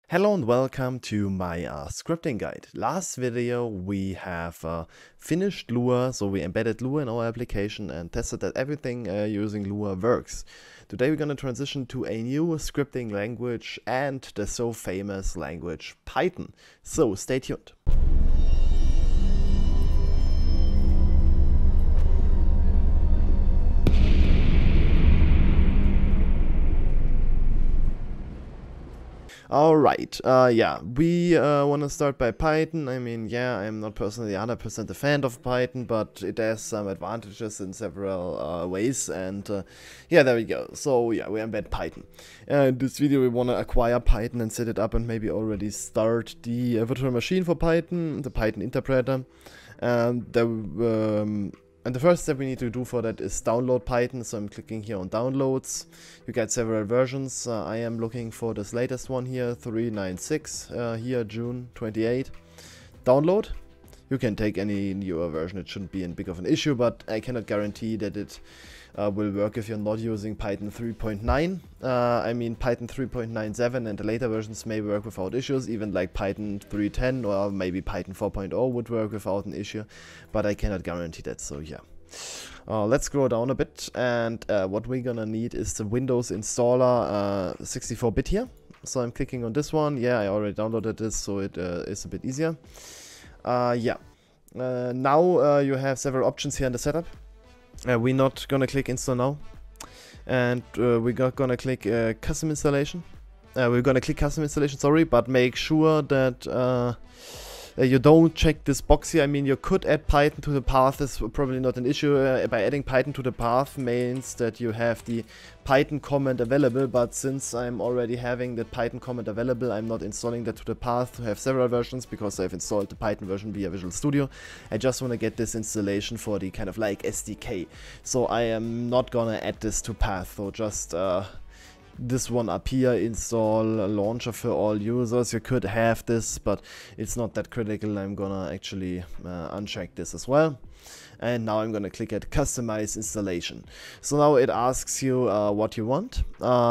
Hello and welcome to my scripting guide. Last video we have finished Lua, so we embedded Lua in our application and tested that everything using Lua works. Today we're going to transition to a new scripting language and the so famous language Python. So stay tuned. Alright, yeah, we want to start by Python. I mean, yeah, I'm not personally 100% a fan of Python, but it has some advantages in several ways, and yeah, there we go. So yeah, we embed Python. In this video we want to acquire Python and set it up and maybe already start the virtual machine for Python, the Python interpreter. And the first step we need to do for that is download Python, so I'm clicking here on downloads. You get several versions. I am looking for this latest one here, 396, here June 28. Download. You can take any newer version, it shouldn't be a big of an issue, but I cannot guarantee that it will work if you're not using Python 3.9. I mean Python 3.97 and the later versions may work without issues, even like Python 3.10 or maybe Python 4.0 would work without an issue, but I cannot guarantee that, so yeah. Let's scroll down a bit, and what we're gonna need is the Windows installer 64-bit here. So I'm clicking on this one. Yeah, I already downloaded this, so it is a bit easier. Now you have several options here in the setup. We're not gonna click install now, and we're gonna click custom installation. We're gonna click custom installation, sorry, but make sure that you don't check this box here. I mean, you could add Python to the path, is probably not an issue. By adding Python to the path means that you have the Python command available, but since I'm already having the Python command available, I'm not installing that to the path to have several versions because I've installed the Python version via Visual Studio. I just want to get this installation for the kind of like SDK. So I am not gonna add this to path, so just this one up here, install a launcher for all users. You could have this, but it's not that critical. I'm gonna actually uncheck this as well. And now I'm gonna click at customize installation. So now it asks you what you want.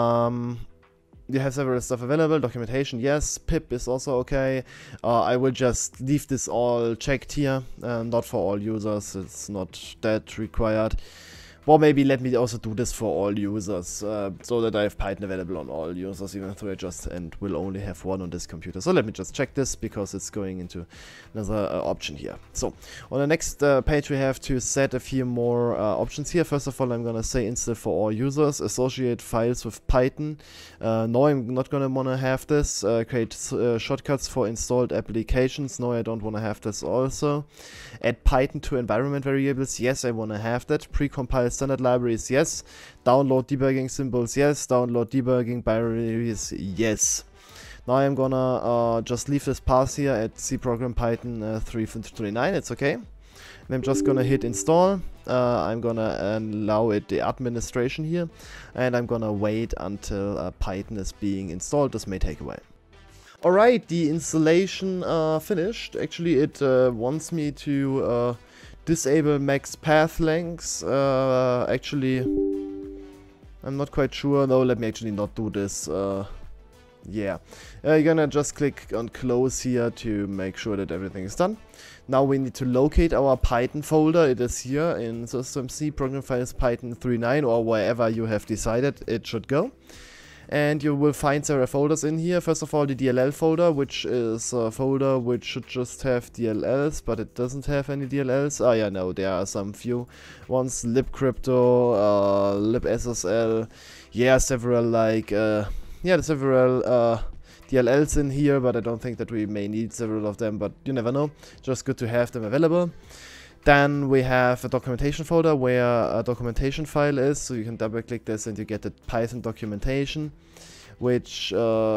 You have several stuff available, documentation, yes, pip is also okay. I will just leave this all checked here, not for all users, it's not that required. Or maybe let me also do this for all users, so that I have Python available on all users, even though I just will only have one on this computer. So let me just check this because it's going into another option here. So on the next page we have to set a few more options here. First of all, I'm gonna say install for all users, associate files with Python. No, I'm not gonna wanna have this. Create shortcuts for installed applications. No, I don't wanna have this also. Add Python to environment variables. Yes, I wanna have that. Precompile standard libraries, yes. Download debugging symbols, yes. Download debugging binaries, yes. Now I'm gonna just leave this path here at C program Python 3.29, it's okay. And I'm just gonna hit install. I'm gonna allow it the administration here, and I'm gonna wait until Python is being installed. This may take a while. Alright, the installation finished. Actually, it wants me to disable max path lengths. Actually, I'm not quite sure. No, let me actually not do this. Yeah, you're gonna just click on close here to make sure that everything is done. Now we need to locate our Python folder. It is here in System C, Program Files Python 3.9, or wherever you have decided it should go. And you will find several folders in here. First of all, the DLL folder, which is a folder which should just have DLLs, but it doesn't have any DLLs. Oh yeah, no, there are some few ones. libcrypto, libssl, yeah, several like, several DLLs in here, but I don't think that we may need several of them, but you never know. Just good to have them available. Then we have a documentation folder where a documentation file is, so you can double click this and you get the Python documentation, which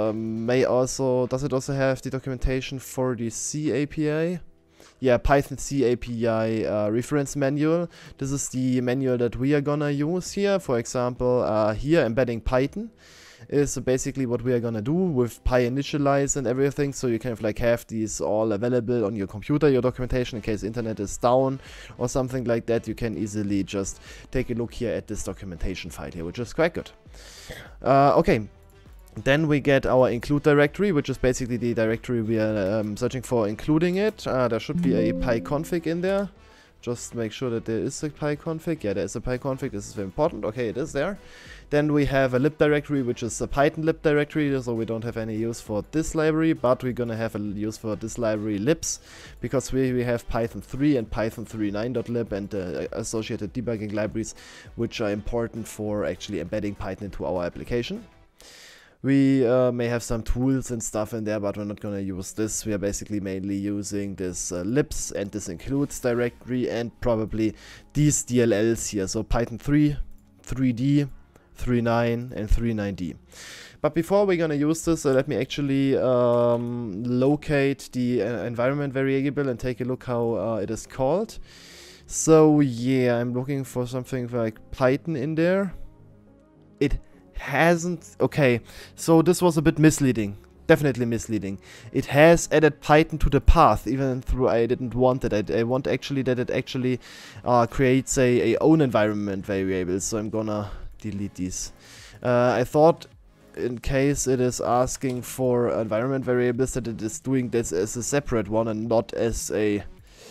does it also have the documentation for the C API? Yeah, Python C API reference manual. This is the manual that we are gonna use here. For example, here embedding Python is basically what we are gonna do with PyInitialize and everything, so you kind of like have these all available on your computer, your documentation, in case internet is down or something like that. You can easily just take a look here at this documentation file here, which is quite good. Okay, Then we get our include directory, which is basically the directory we are searching for, including it. There should be a pyconfig in there. Just make sure that there is a pyconfig. Yeah, there is a pyconfig. This is very important. Okay, it is there. Then we have a lib directory, which is a Python lib directory. So we don't have any use for this library, but we're gonna have a use for this library libs, because we have Python 3 and Python 3.9.lib and associated debugging libraries, which are important for actually embedding Python into our application. We may have some tools and stuff in there, but we're not going to use this. We are basically mainly using this libs and this includes directory and probably these DLLs here. So Python 3, 3D, 3.9 and 3.9D. But before we're going to use this, let me actually locate the environment variable and take a look how it is called. So yeah, I'm looking for something like Python in there. It hasn't. Okay, so this was a bit misleading, definitely misleading. It has added Python to the path, even though I didn't want it. I want actually that it actually creates a own environment variable, so I'm gonna delete these. I thought in case it is asking for environment variables that it is doing this as a separate one and not as a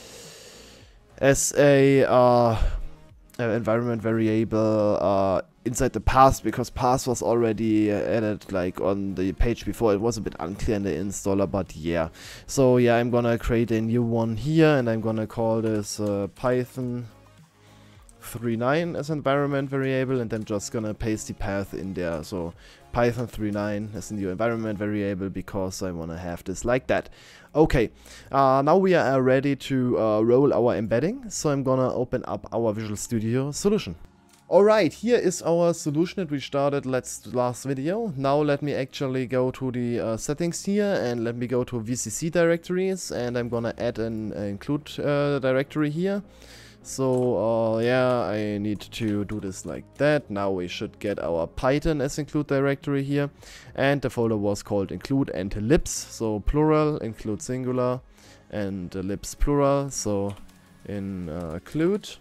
environment variable inside the path, because path was already added like on the page before. It was a bit unclear in the installer, but yeah. So yeah, I'm gonna create a new one here and I'm gonna call this Python 3.9 as environment variable, and then just gonna paste the path in there. So Python 3.9 as a new environment variable, because I wanna have this like that. Okay, now we are ready to roll our embedding. So I'm gonna open up our Visual Studio solution. Alright, here is our solution that we started last video. Now let me actually go to the settings here and let me go to VCC directories, and I'm gonna add an include directory here. So yeah, I need to do this like that. Now we should get our Python as include directory here, and the folder was called include and libs, so plural, include singular and libs plural, so include.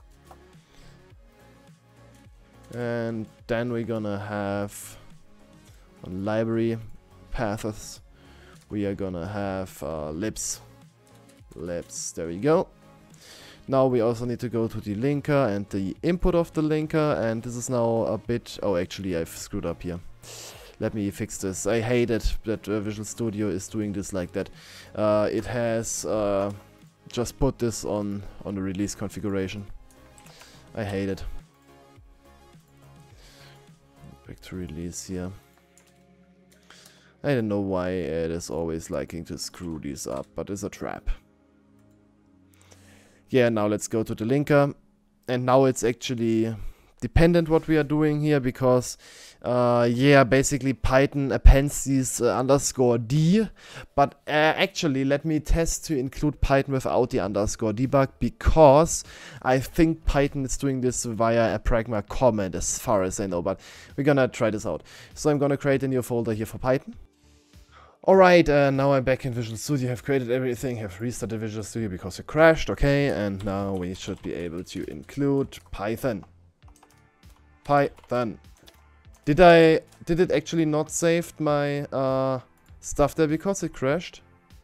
And then we're gonna have on library paths, we are gonna have libs, there we go. Now we also need to go to the linker and the input of the linker, and this is now a bit, oh actually I've screwed up here. Let me fix this. I hate it that Visual Studio is doing this like that. It has just put this on the release configuration. I hate it. Back to release here. I don't know why it is always liking to screw these up, but it's a trap. Yeah, now let's go to the linker, and now it's actually dependent what we are doing here, because yeah, basically Python appends these underscore D, but actually let me test to include Python without the underscore debug, because I think Python is doing this via a pragma comment as far as I know, but we're gonna try this out. So I'm gonna create a new folder here for Python. Alright, now I'm back in Visual Studio, have created everything, have restarted Visual Studio because it crashed, okay, and now we should be able to include Python. Did it actually not save my stuff there because it crashed?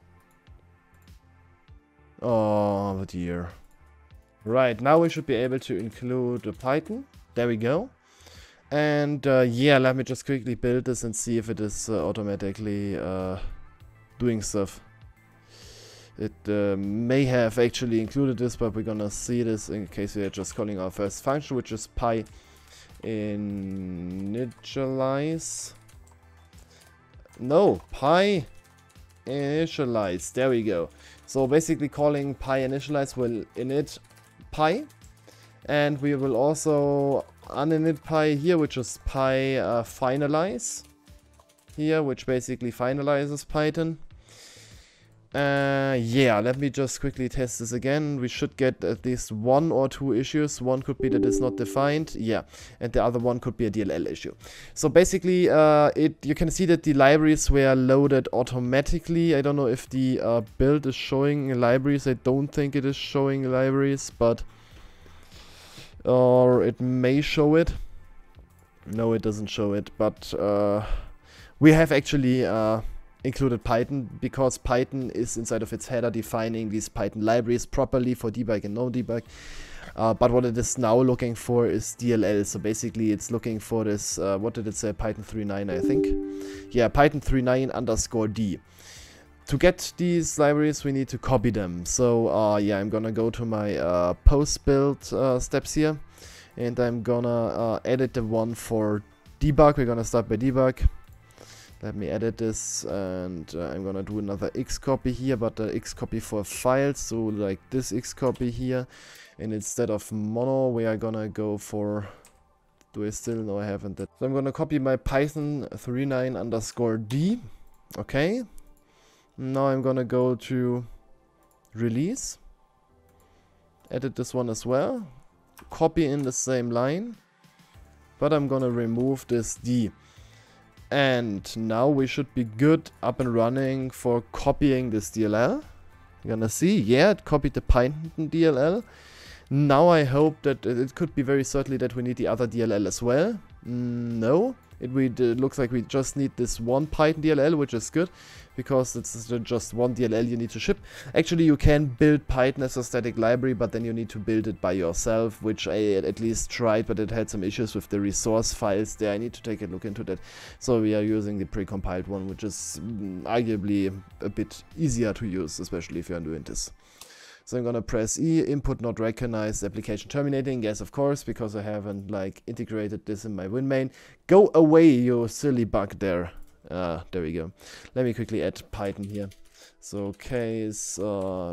Oh dear. Right, now we should be able to include Python. There we go. And yeah, let me just quickly build this and see if it is automatically doing stuff. It may have actually included this, but we're gonna see this in case we are just calling our first function, which is initialize. No, initialize. There we go. So basically calling initialize will init pi, and we will also uninit pi here, which is finalize here, which basically finalizes Python. Yeah, let me just quickly test this again. We should get at least one or two issues. One could be that it's not defined, yeah, and the other one could be a DLL issue. So basically, you can see that the libraries were loaded automatically. I don't know if the build is showing libraries. I don't think it is showing libraries, but or it may show it. No, it doesn't show it, but We have actually included Python because Python is inside of its header defining these Python libraries properly for debug and no debug. But what it is now looking for is DLL. So basically it's looking for this, what did it say, Python 3.9 I think. Yeah, Python 3.9 underscore D. To get these libraries we need to copy them. So yeah, I'm gonna go to my post build steps here. And I'm gonna edit the one for debug. We're gonna start by debug. Let me edit this, and I'm gonna do another xcopy here, but the xcopy for files, so like this xcopy here. And instead of mono, we are gonna go for, do I still? No, I haven't. So I'm gonna copy my Python 3.9 underscore D. Okay. Now I'm gonna go to release. Edit this one as well. Copy in the same line. But I'm gonna remove this D. And now we should be good up and running for copying this DLL. You're gonna see, yeah, it copied the Python DLL. Now I hope that it could be very certainly that we need the other DLL as well. No, it looks like we just need this one Python DLL, which is good, because it's just one DLL you need to ship. Actually, you can build Python as a static library, but then you need to build it by yourself, which I at least tried, but it had some issues with the resource files there. I need to take a look into that. So we are using the precompiled one, which is arguably a bit easier to use, especially if you're doing this. So I'm gonna press E, input not recognized, application terminating. Yes, of course, because I haven't like integrated this in my WinMain. Go away, you silly bug there. There we go. Let me quickly add Python here. So case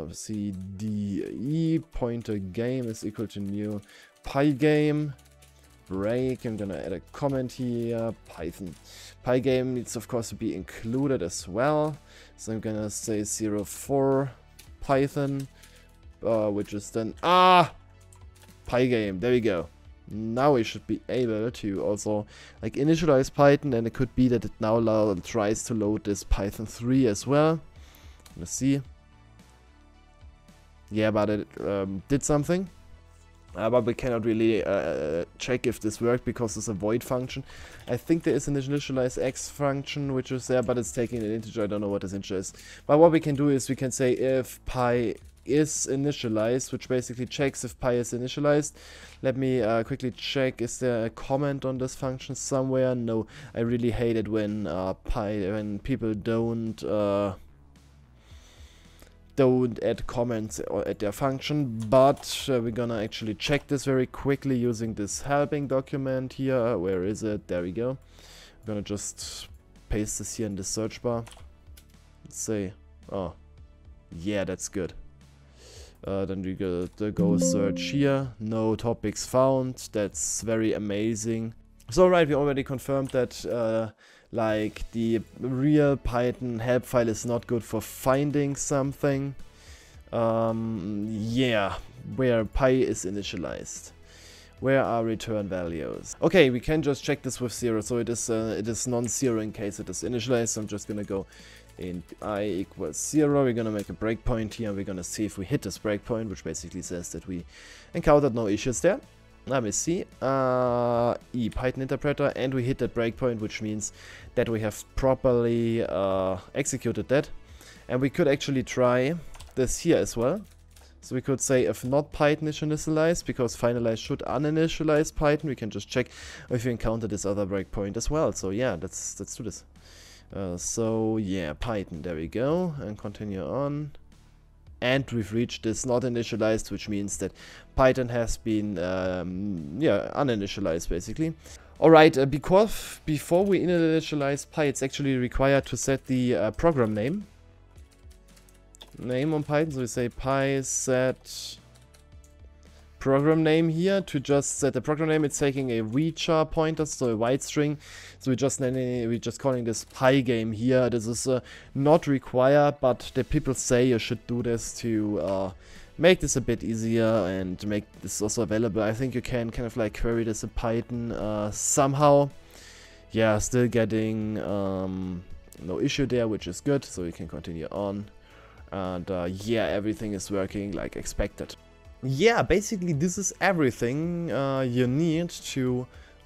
cde pointer game is equal to new pygame break. I'm gonna add a comment here. Python pygame needs of course to be included as well. So I'm gonna say 04 Python. Which is then pygame. There we go. Now we should be able to also like initialize Python, and it could be that it now tries to load this Python 3 as well. Let's see. Yeah, but it did something. But we cannot really check if this worked because it's a void function. I think there is an initialize x function which is there, but it's taking an integer. I don't know what this integer is. But what we can do is we can say if pi is initialized, which basically checks if pi is initialized. Let me quickly check, is there a comment on this function somewhere? No, I really hate it when when people don't add comments at their function, but we're gonna actually check this very quickly using this helping document here. Where is it? There we go. I'm gonna just paste this here in the search bar. Let's say, oh, yeah, that's good. Then we go search here. No topics found. That's very amazing. So right, we already confirmed that like the real Python help file is not good for finding something. Yeah, where pi is initialized. Where are return values? Okay, we can just check this with 0. So it is non-zero in case it is initialized. So I'm just gonna go in I equals 0. We're gonna make a breakpoint here. We're gonna see if we hit this breakpoint, which basically says that we encountered no issues there. Let me see. E Python interpreter, and we hit that breakpoint, which means that we have properly executed that. And we could actually try this here as well. So we could say if not Python is initialized, because finalize should uninitialize Python. We can just check if we encounter this other breakpoint as well. So yeah, let's do this. So yeah, Python, there we go, and continue on. And we've reached this not initialized, which means that Python has been yeah, uninitialized basically. Alright, because before we initialize Pi, it's actually required to set the program name on Python. So we say pi set program name here. To just set the program name, it's taking a VChar pointer, so a white string. So we're just calling this pygame here. This is not required, but the people say you should do this to make this a bit easier and make this also available. I think you can kind of like query this in Python somehow. Yeah, still getting no issue there, which is good. So we can continue on. And yeah, everything is working like expected. Yeah, basically this is everything you need to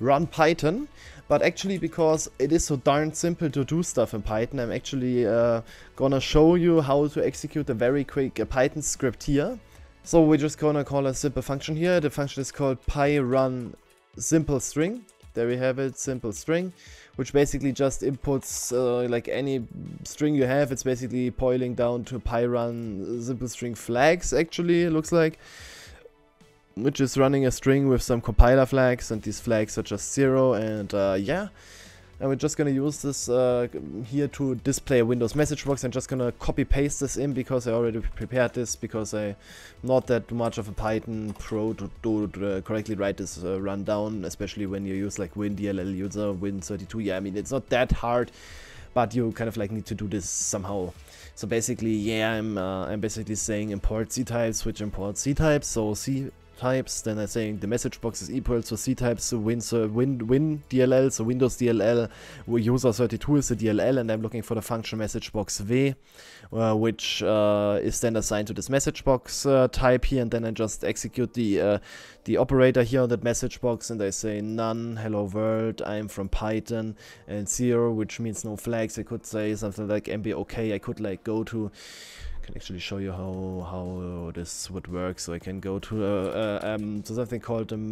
run Python. But actually, because it is so darn simple to do stuff in Python, I'm actually gonna show you how to execute a very quick Python script here. So we're just gonna call a simple function here. The function is called pyrun simple string. There we have it, simple string, which basically just inputs like any string you have. It's basically boiling down to pyrun simple string flags, actually, it looks like, which is running a string with some compiler flags, and these flags are just 0, and yeah. And we're just gonna use this here to display a Windows message box. I'm just gonna copy paste this in because I already prepared this, because I'm not that much of a Python pro to correctly write this rundown, especially when you use like WinDLL user, Win32. Yeah, I mean, it's not that hard, but you kind of like need to do this somehow. So basically, yeah, I'm basically saying import ctypes, which import ctypes, so ctypes, then I'm saying the message box is equal to ctypes, so win DLL, so Windows DLL, user32 is the DLL, and I'm looking for the function message box v, which is then assigned to this message box type here, and then I just execute the operator here on that message box, and I say none, hello world, I'm from Python, and 0, which means no flags. I could say something like mb okay. I could like go to, can actually show you how this would work. So I can go to something called the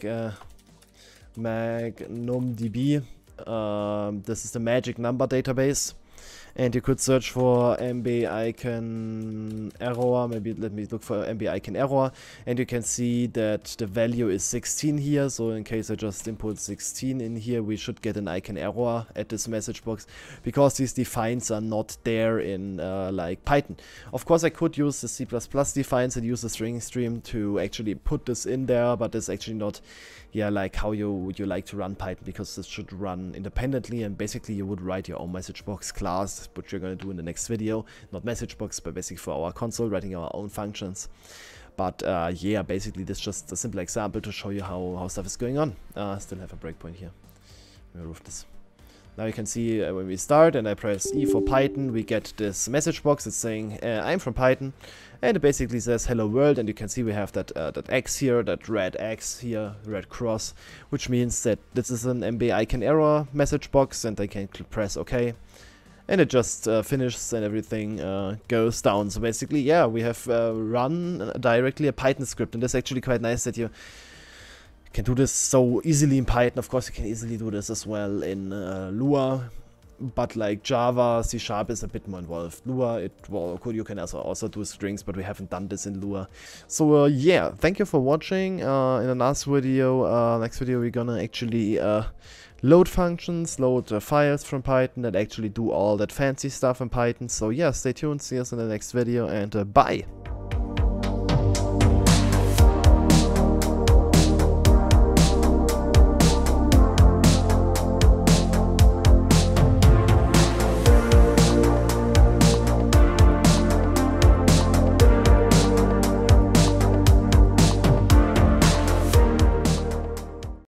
magnumdb. This is the magic number database, and you could search for MB icon error. Maybe let me look for MB icon error, and you can see that the value is 16 here. So in case I just input 16 in here, we should get an icon error at this message box, because these defines are not there in like Python. Of course, I could use the C++ defines and use the string stream to actually put this in there, but it's actually not, yeah, like how you like to run Python, because this should run independently, and basically you would write your own message box class, which we're going to do in the next video. Not message box, but basically for our console, writing our own functions. But yeah, basically this is just a simple example to show you how stuff is going on. I still have a breakpoint here. Remove this. Now you can see when we start and I press E for Python, we get this message box. It's saying I'm from Python, and it basically says hello world, and you can see we have that that X here, that red X here, red cross, which means that this is an MB icon error message box, and I can press OK, and it just finishes and everything goes down. So basically, yeah, we have run directly a Python script, and that's actually quite nice that you can do this so easily in Python. Of course, you can easily do this as well in Lua, but like Java, C# is a bit more involved. Lua, you can also do strings, but we haven't done this in Lua. So yeah, thank you for watching. In the next video, we're gonna actually load functions, load files from Python, and actually do all that fancy stuff in Python. So yeah, stay tuned, see us in the next video, and bye!